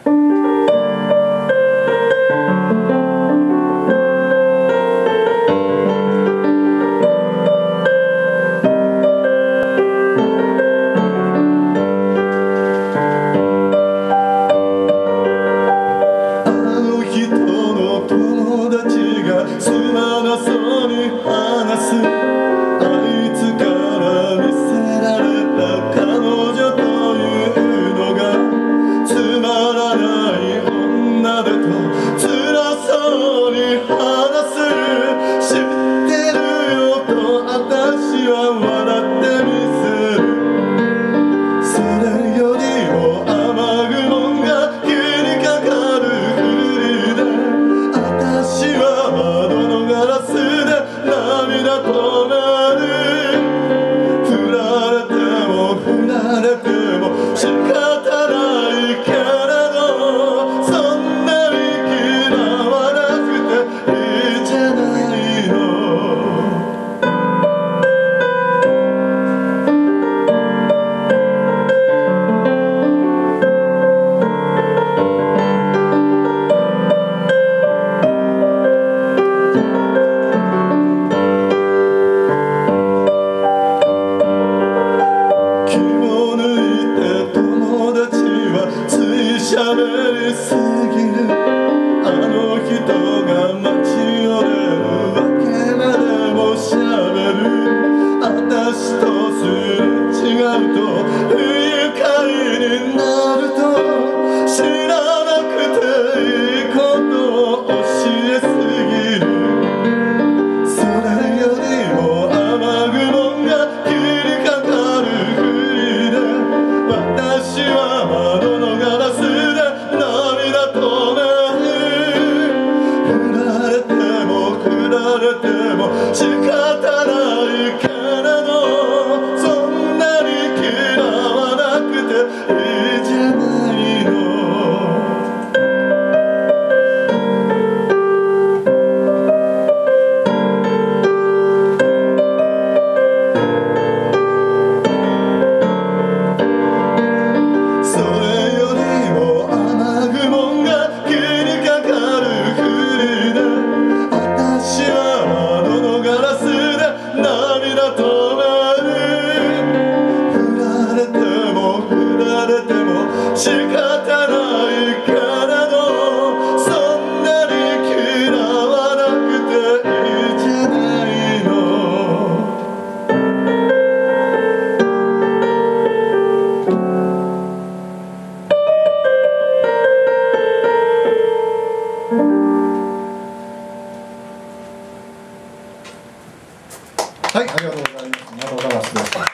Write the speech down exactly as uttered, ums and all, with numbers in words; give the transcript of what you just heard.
つまらそうに話す、あいつから見せられた彼女というのがつまらない女だと辛そうに話す。知ってるよと私は笑ってみせる。それよりも雨雲が降りかかるふりで私は窓のガラスで涙止める。振られても振られても仕方ないけれど、そんなに嫌わなくていいじゃないの。しゃべりすぎるあの人が街を出るわけまでもしゃべる。私とすれ違うと不愉快になると知らなくていいことを教えすぎる。それよりも雨雲が降りかかるふりで私は窓のガラス仕方ないけれど、そんなに嫌わなくていいじゃないの。それよりも雨雲が降りかかるふりで私は涙止める。振られても振られても仕方ないけれど、そんなに嫌わなくていいじゃないの。 はい、ありがとうございます。ありがとうございます。